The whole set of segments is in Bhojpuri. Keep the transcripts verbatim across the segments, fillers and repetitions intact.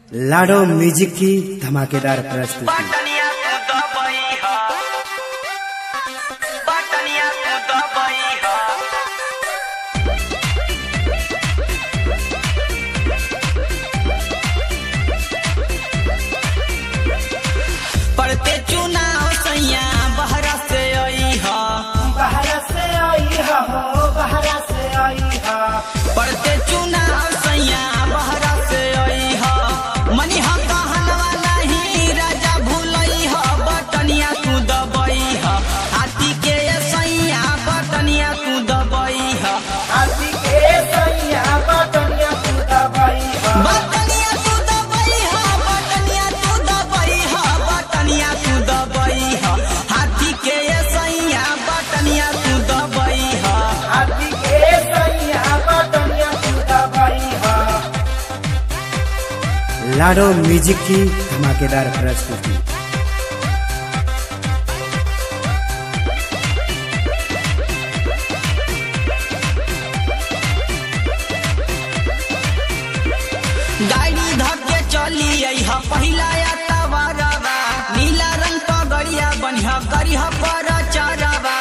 लाडो म्यूजिक की धमाकेदार प्रस्तुति। पढ़ते चुनाव सैया बहरा से आई हा, बहरा से आई हा हो, बहरा से आई हा। पढ़ते चुनाव सैया बहरा से आई हा। मनी हा कहलवा नहीं राजा भूलई हा, बटनिया तू दबई हा। हाथी के सैया बटनिया तू दबई हा। हाथी के सैया बटनिया तू दबई हा। बटनिया तू दबई हा, बटनिया तू दबई हा, बटनिया तू दबई हा। हाथी के सैया बटनिया तू दबई हा। हाथी के सैया बटनिया तू दबई हा। लाडो म्यूजिक की धमाकेदार प्रस्तुति। गाड़ी धके चली आई हा पहिला या तवारवा, नीला रंग पगड़िया बनिहा करिहा पर चरवा।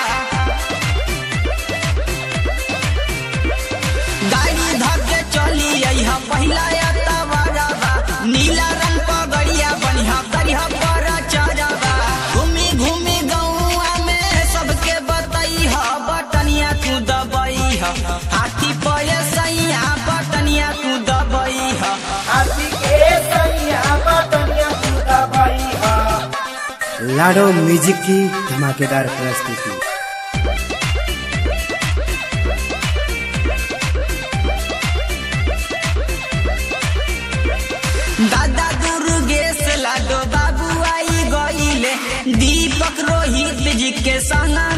गाड़ी धके चली आई हा पहिला या तवारवा, नीला रंग पगड़िया बनिहा करिहा पर चरवा। घूमी घूमी गौआ में सबके बतई हा, बटनिया तू दबई हा। हाथी पे सैया बटनिया तू दबई हा। हाथी के सैया बटनिया तू दबई हा। लाडो म्यूजिक की धमाकेदार प्रस्तुति। दादा दुर्गेश लाडो बाबू आई गईले, दीपक रोहित जी के संग